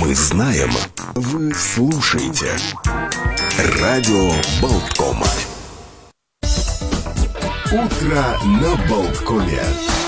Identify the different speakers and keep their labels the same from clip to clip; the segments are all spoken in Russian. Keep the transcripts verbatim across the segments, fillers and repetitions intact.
Speaker 1: Мы знаем, вы слушаете. Радио Болткома. Утро на Болткоме.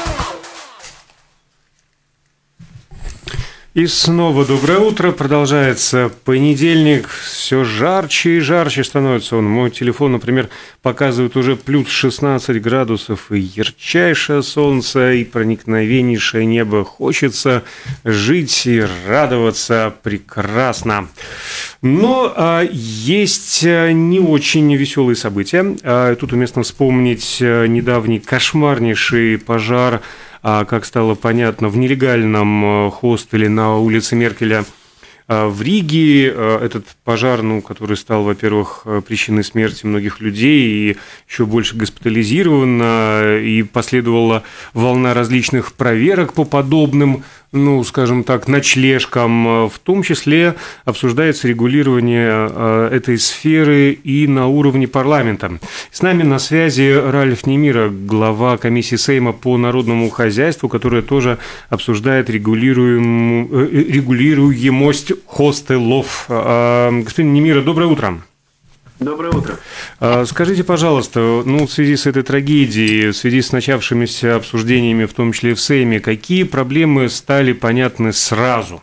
Speaker 2: И снова доброе утро. Продолжается понедельник. Все жарче и жарче становится он. Мой телефон, например, показывает уже плюс шестнадцать градусов. И ярчайшее солнце, и проникновеннейшее небо. Хочется жить и радоваться прекрасно. Но а, есть не очень веселые события. А, тут уместно вспомнить недавний кошмарнейший пожар, как стало понятно, в нелегальном хостеле на улице Меркеля в Риге. Этот пожар, ну, который стал, во-первых, причиной смерти многих людей и еще больше госпитализирован, и последовала волна различных проверок по подобным, ну, скажем так, ночлежкам. В том числе обсуждается регулирование этой сферы и на уровне парламента. С нами на связи Ральф Немира, глава комиссии Сейма по народному хозяйству, которая тоже обсуждает регулируем... регулируемость хостелов. Господин Немира, доброе утро.
Speaker 3: Доброе утро.
Speaker 2: Скажите, пожалуйста, ну, в связи с этой трагедией, в связи с начавшимися обсуждениями, в том числе и в Сейме, какие проблемы стали понятны сразу?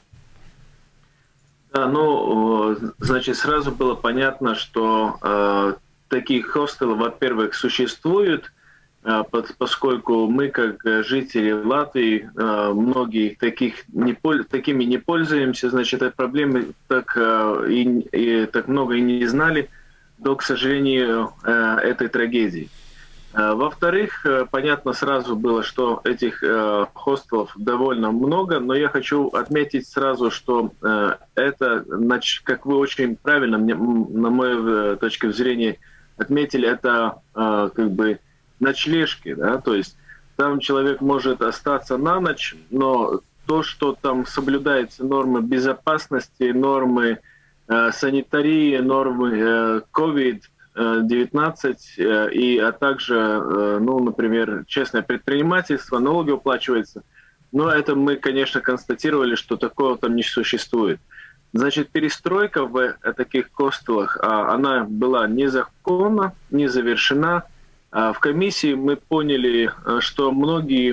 Speaker 3: Да, ну, значит, сразу было понятно, что э, такие хостелы, во-первых, существуют, э, поскольку мы, как жители Латвии, э, многие таких не, такими не пользуемся, значит, этой проблемы так, э, и, и, так много и не знали до, к сожалению, этой трагедии. Во-вторых, понятно сразу было, что этих хостелов довольно много, но я хочу отметить сразу, что это, как вы очень правильно, на мою точку зрения, отметили, это как бы ночлежки, да, то есть там человек может остаться на ночь, но то, что там соблюдаются нормы безопасности, нормы санитарии, нормы ковид девятнадцать, и, а также, ну, например, честное предпринимательство, налоги уплачиваются. Но это мы, конечно, констатировали, что такого там не существует. Значит, перестройка в таких хостелах, она была незаконна, не завершена. В комиссии мы поняли, что многие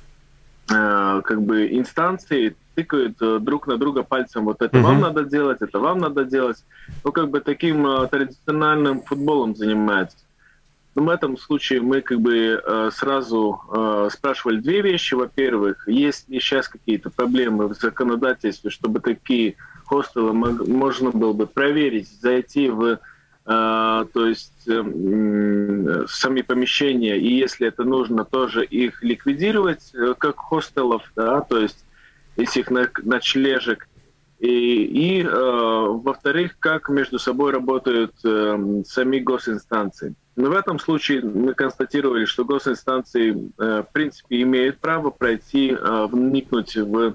Speaker 3: как бы инстанции тыкают друг на друга пальцем. Вот это uh-huh. вам надо делать, это вам надо делать. Ну, как бы таким uh, традиционным футболом занимаются. Но в этом случае мы как бы uh, сразу uh, спрашивали две вещи. Во-первых, есть ли сейчас какие-то проблемы в законодательстве, чтобы такие хостелы мог, можно было бы проверить, зайти в uh, то есть uh, сами помещения, и если это нужно, тоже их ликвидировать, uh, как хостелов, да, то есть этих ночлежек. И, и э, во-вторых, как между собой работают э, сами госинстанции. Но в этом случае мы констатировали, что госинстанции э, в принципе имеют право пройти, э, вникнуть в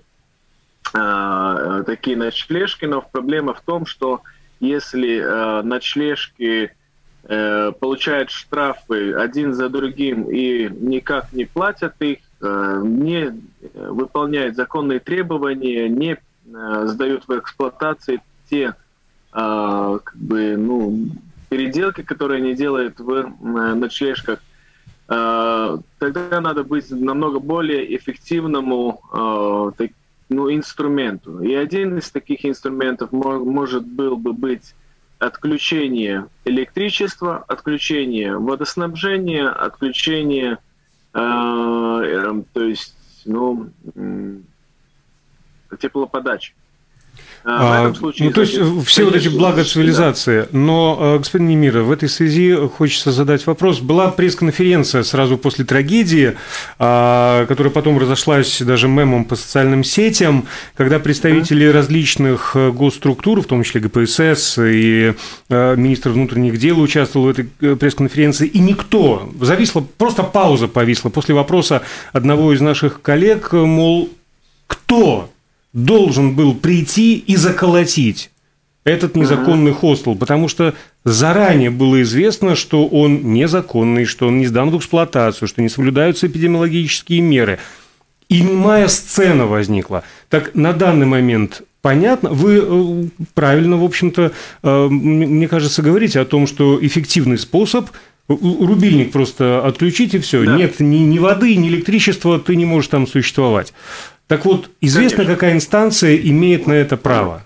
Speaker 3: э, такие ночлежки, но проблема в том, что если э, ночлежки э, получают штрафы один за другим и никак не платят их, не выполняют законные требования, не сдают в эксплуатации те как бы, ну, переделки, которые они делают в ночлежках, тогда надо быть намного более эффективному, ну, инструменту. И один из таких инструментов может был бы быть отключение электричества, отключение водоснабжения, отключение то есть, ну, теплоподачи.
Speaker 2: А, в этом случае, ну, то есть значит, все вот эти блага цивилизации. Да. Но, господин Немира, в этой связи хочется задать вопрос. Была пресс-конференция сразу после трагедии, которая потом разошлась даже мемом по социальным сетям, когда представители mm-hmm. различных госструктур, в том числе гэ пэ эс эс и министр внутренних дел участвовал в этой пресс-конференции, и никто, зависла, просто пауза повисла после вопроса одного из наших коллег, мол, кто должен был прийти и заколотить этот незаконный хостел, потому что заранее было известно, что он незаконный, что он не сдан в эксплуатацию, что не соблюдаются эпидемиологические меры. И немая сцена возникла. Так на данный момент понятно. Вы правильно, в общем-то, мне кажется, говорите о том, что эффективный способ – рубильник просто отключить, и все. Да. Нет ни, ни воды, ни электричества, ты не можешь там существовать. Так вот, известно, Конечно. Какая инстанция имеет на это право?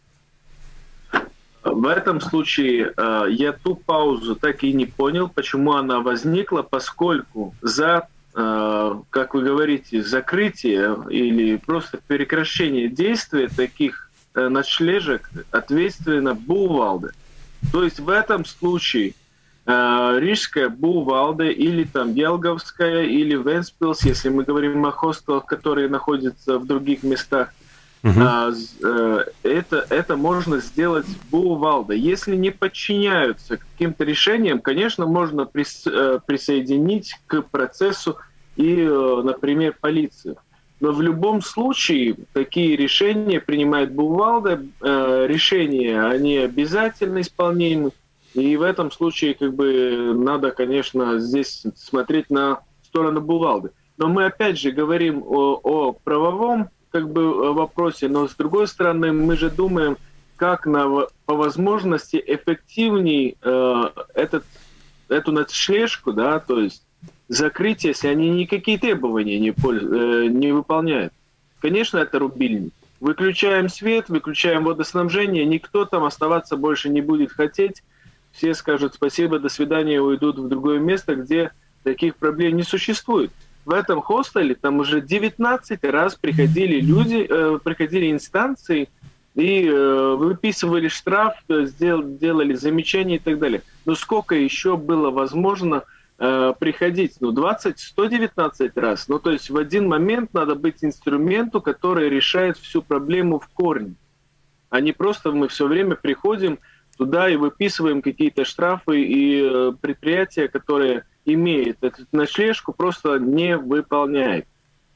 Speaker 3: В этом случае э, я ту паузу так и не понял, почему она возникла, поскольку за, э, как вы говорите, закрытие или просто прекращение действия таких э, ночлежек ответственна Бувалда. То есть в этом случае э, Рижская Бувалда или там Елговская или Вентспилс, если мы говорим о хостелах, которые находятся в других местах, Uh-huh. Это, это можно сделать Бувалда. Если не подчиняются каким-то решениям, конечно, можно прис, присоединить к процессу и, например, полицию. Но в любом случае такие решения принимает Бувалда. Решения, они обязательно исполнимы. И в этом случае как бы надо, конечно, здесь смотреть на сторону Бувалды. Но мы опять же говорим о, о правовом как бы вопросе, но с другой стороны мы же думаем, как на, по возможности эффективнее э, этот, эту ночлежку, да, то есть закрыть, если они никакие требования не, э, не выполняют. Конечно, это рубильник. Выключаем свет, выключаем водоснабжение, никто там оставаться больше не будет хотеть. Все скажут спасибо, до свидания, уйдут в другое место, где таких проблем не существует. В этом хостеле там уже девятнадцать раз приходили люди, э, приходили инстанции и э, выписывали штраф, сдел, делали замечания и так далее. Но сколько еще было возможно э, приходить? Ну, двадцать, сто девятнадцать раз. Ну, то есть в один момент надо быть инструменту, который решает всю проблему в корне. А не просто мы все время приходим туда и выписываем какие-то штрафы, и э, предприятия, которые имеет эту ночлежку, просто не выполняет.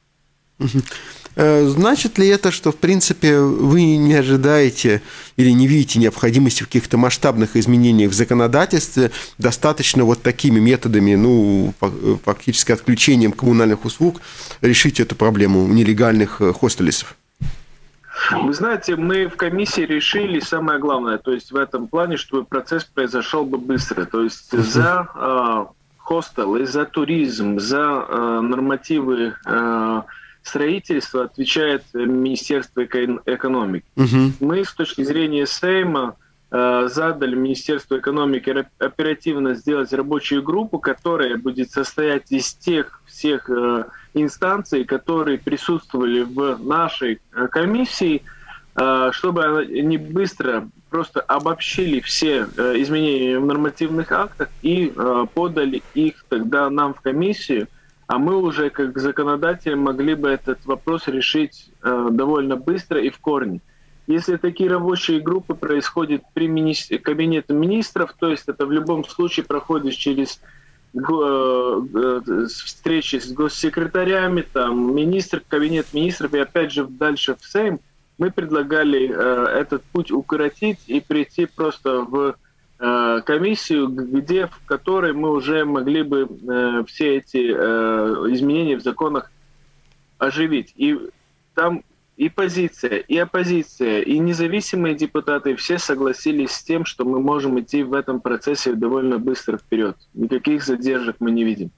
Speaker 4: Значит ли это, что, в принципе, вы не ожидаете или не видите необходимости в каких-то масштабных изменениях в законодательстве, достаточно вот такими методами, ну, фактически отключением коммунальных услуг, решить эту проблему нелегальных хостелисов?
Speaker 3: Вы знаете, мы в комиссии решили самое главное, то есть в этом плане, чтобы процесс произошел бы быстро. То есть за хостелы, за туризм, за э, нормативы э, строительства отвечает Министерство экономики. Uh-huh. Мы с точки зрения Сейма э, задали Министерству экономики оперативно сделать рабочую группу, которая будет состоять из тех всех э, инстанций, которые присутствовали в нашей э, комиссии, э, чтобы они быстро просто обобщили все э, изменения в нормативных актах и э, подали их тогда нам в комиссию, а мы уже как законодатели могли бы этот вопрос решить э, довольно быстро и в корне. Если такие рабочие группы происходят при мини... кабинете министров, то есть это в любом случае проходит через э, э, встречи с госсекретарями, там, министр, кабинет министров и опять же дальше в Сейм, мы предлагали э, этот путь укоротить и прийти просто в э, комиссию, где, в которой мы уже могли бы э, все эти э, изменения в законах оживить. И там и позиция, и оппозиция, и независимые депутаты все согласились с тем, что мы можем идти в этом процессе довольно быстро вперед. Никаких задержек мы не видим.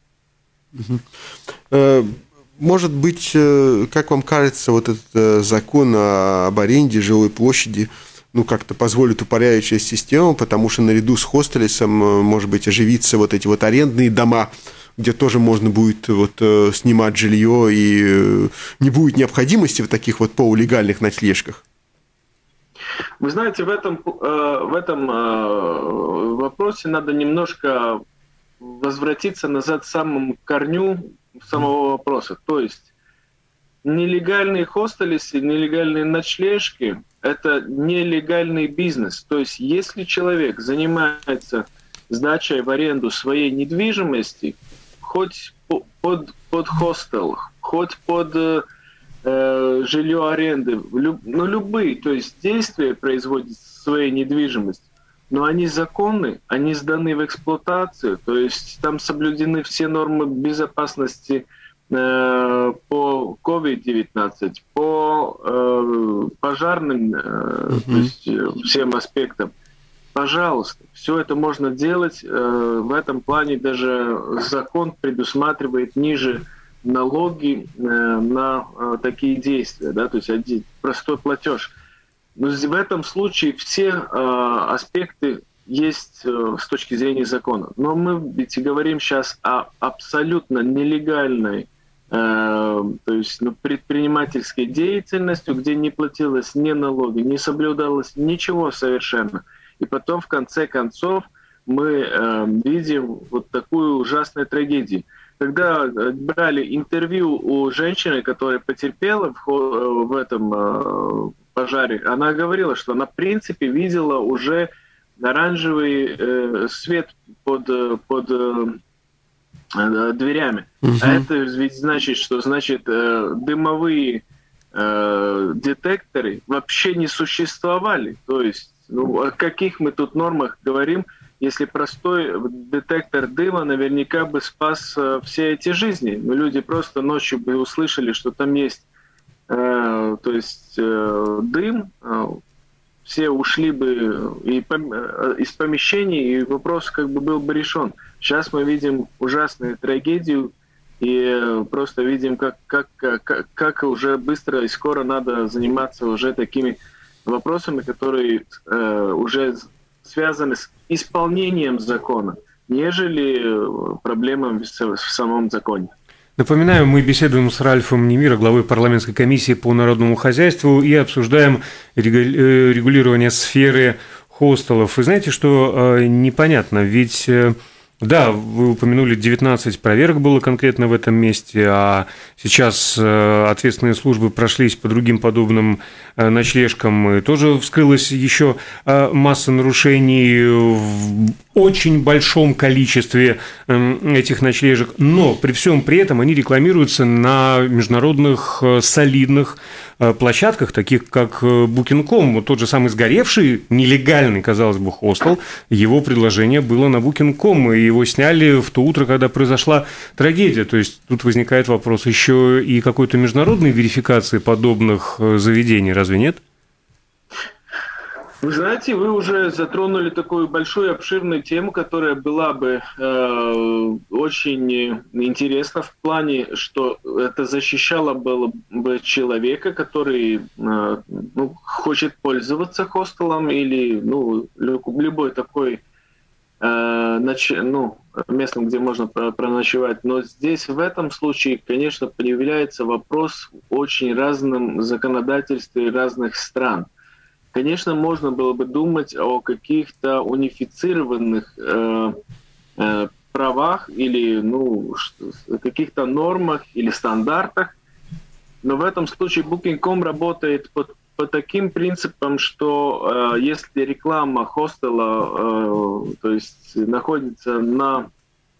Speaker 4: Может быть, как вам кажется, вот этот закон об аренде жилой площади, ну, как-то позволит упорядочить систему, потому что наряду с хостелисом, может быть, оживиться вот эти вот арендные дома, где тоже можно будет вот снимать жилье, и не будет необходимости в таких вот полулегальных ночлежках?
Speaker 3: Вы знаете, в этом, в этом вопросе надо немножко возвратиться назад к самому корню самого вопроса. То есть нелегальные хостелисы, нелегальные ночлежки – это нелегальный бизнес. То есть если человек занимается сдачей в аренду своей недвижимости, хоть под, под хостел, хоть под э, жилье аренды, люб, ну любые, то есть действия производят своей недвижимости, но они законны, они сданы в эксплуатацию, то есть там соблюдены все нормы безопасности э, по ковид девятнадцать, по э, пожарным, uh-huh. то есть всем аспектам. Пожалуйста, все это можно делать. В этом плане даже закон предусматривает ниже налоги на такие действия, да, то есть один простой платеж. Но в этом случае все аспекты есть с точки зрения закона. Но мы ведь говорим сейчас о абсолютно нелегальной, то есть ну, предпринимательской деятельности, где не платилось ни налоги, не соблюдалось ничего совершенно. И потом, в конце концов, мы э, видим вот такую ужасную трагедию. Когда брали интервью у женщины, которая потерпела в, в этом э, пожаре, она говорила, что она, в принципе, видела уже оранжевый э, свет под, под э, дверями. Uh-huh. А это ведь значит, что значит, э, дымовые э, детекторы вообще не существовали. То есть ну, о каких мы тут нормах говорим, если простой детектор дыма наверняка бы спас э, все эти жизни. Но люди просто ночью бы услышали, что там есть э, то есть, э, дым, э, все ушли бы и пом- э, из помещений, и вопрос как бы был бы решен. Сейчас мы видим ужасную трагедию, и э, просто видим, как, как, как, как уже быстро и скоро надо заниматься уже такими вопросами, которые э, уже связаны с исполнением закона, нежели проблемами в, в самом законе.
Speaker 2: Напоминаю, мы беседуем с Ральфом Немиро, главой парламентской комиссии по народному хозяйству, и обсуждаем регулирование сферы хостелов. Вы знаете, что э, непонятно, ведь... Э, Да, вы упомянули, девятнадцать проверок было конкретно в этом месте, а сейчас ответственные службы прошлись по другим подобным ночлежкам, и тоже вскрылась еще масса нарушений в очень большом количестве этих ночлежек, но при всем при этом они рекламируются на международных солидных площадках, таких как букинг точка ком. Вот тот же самый сгоревший, нелегальный, казалось бы, хостел, его предложение было на букинг точка ком, и его сняли в то утро, когда произошла трагедия. То есть тут возникает вопрос еще и какой-то международной верификации подобных заведений, разве нет?
Speaker 3: Вы знаете, вы уже затронули такую большую, обширную тему, которая была бы э, очень интересна в плане, что это защищало было бы человека, который э, ну, хочет пользоваться хостелом или ну, любой такой э, нач... ну, местом, где можно проночевать. Но здесь в этом случае, конечно, появляется вопрос очень разном законодательстве разных стран. Конечно, можно было бы думать о каких-то унифицированных э, э, правах или ну, каких-то нормах или стандартах, но в этом случае букинг точка ком работает по, по таким принципам, что э, если реклама хостела э, то есть находится на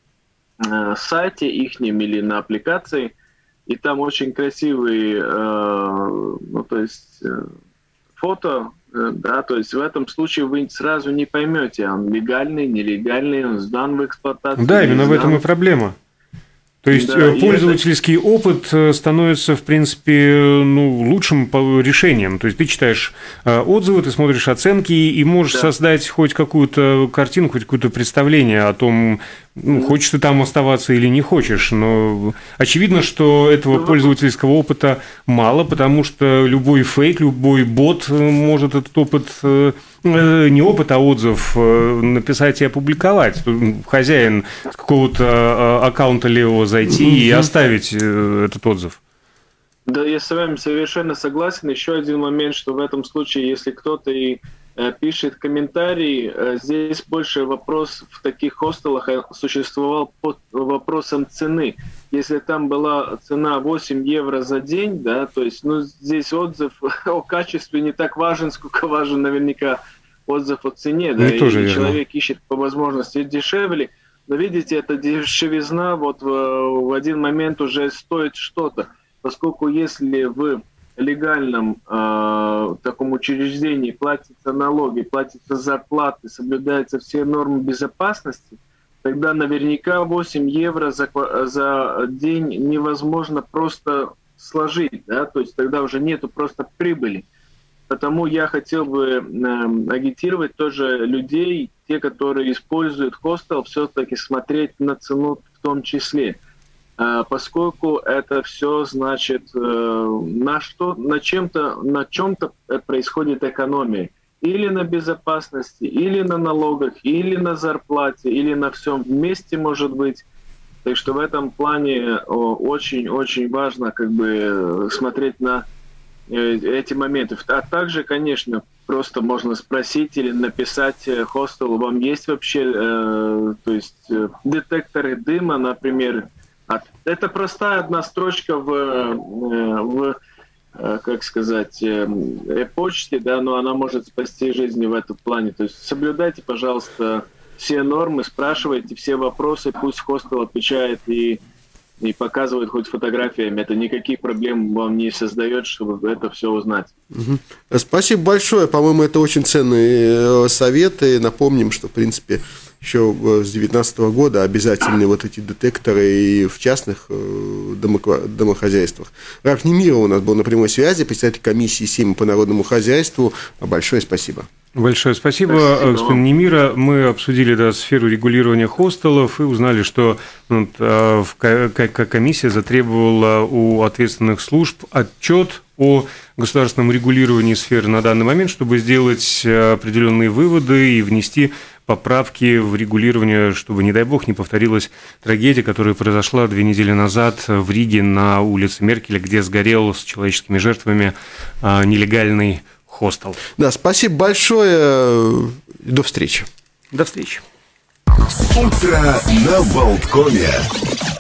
Speaker 3: э, сайте ихнем или на аппликации, и там очень красивые э, ну, то есть, э, фото, да, то есть в этом случае вы сразу не поймете, он легальный, нелегальный, он сдан в эксплуатацию.
Speaker 2: Да, именно в этом и проблема. То есть да, пользовательский это... опыт становится, в принципе, ну, лучшим решением. То есть ты читаешь отзывы, ты смотришь оценки и можешь да. создать хоть какую-то картину, хоть какое-то представление о том, ну, хочешь ты там оставаться или не хочешь. Но очевидно, что этого ну, пользовательского опыта мало, потому что любой фейк, любой бот может этот опыт... не опыт, а отзыв написать и опубликовать. Хозяин с какого-то аккаунта левого зайти mm-hmm. и оставить этот отзыв.
Speaker 3: Да, я с вами совершенно согласен. Еще один момент, что в этом случае, если кто-то и пишет комментарий, здесь больше вопрос в таких хостелах существовал под вопросом цены. Если там была цена восемь евро за день, да, то есть, ну, здесь отзыв о качестве не так важен, сколько важен наверняка отзыв о цене, да, и человек ищет по возможности дешевле, но видите, эта дешевизна вот в, в один момент уже стоит что-то, поскольку если в легальном э, таком учреждении платятся налоги, платятся зарплаты, соблюдаются все нормы безопасности, тогда наверняка восемь евро за, за день невозможно просто сложить, да, то есть тогда уже нету просто прибыли. потому я хотел бы э, агитировать тоже людей, те, которые используют хостел, все-таки смотреть на цену в том числе. Э, поскольку это все значит, э, на, что, на, чем-то, на чем-то происходит экономия. Или на безопасности, или на налогах, или на зарплате, или на всем вместе, может быть. Так что в этом плане очень-очень важно как бы смотреть на эти моменты. А также, конечно, просто можно спросить или написать хостелу, вам есть вообще э, то есть, детекторы дыма, например. Это простая одна строчка в, в как сказать, почте, да, но она может спасти жизни в этом плане. То есть соблюдайте, пожалуйста, все нормы, спрашивайте все вопросы, пусть хостел отвечает и, и показывает хоть фотографиями. Это никаких проблем вам не создает, чтобы это все узнать.
Speaker 4: Угу. Спасибо большое. По-моему, это очень ценные советы. Напомним, что, в принципе, еще с две тысячи девятнадцатого года обязательны вот эти детекторы и в частных домохозяйствах. Раф Немиров у нас был на прямой связи, председатель комиссии Сейма по народному хозяйству. Большое спасибо.
Speaker 2: Большое спасибо, спасибо. Господин Немира. Мы обсудили да, сферу регулирования хостелов и узнали, что ну, комиссия затребовала у ответственных служб отчет о государственном регулировании сферы на данный момент, чтобы сделать определенные выводы и внести поправки в регулирование, чтобы, не дай бог, не повторилась трагедия, которая произошла две недели назад в Риге на улице Меркеля, где сгорел с человеческими жертвами нелегальный хостел.
Speaker 4: Да, спасибо большое. До встречи.
Speaker 2: До встречи.
Speaker 1: Утро на Болткоме.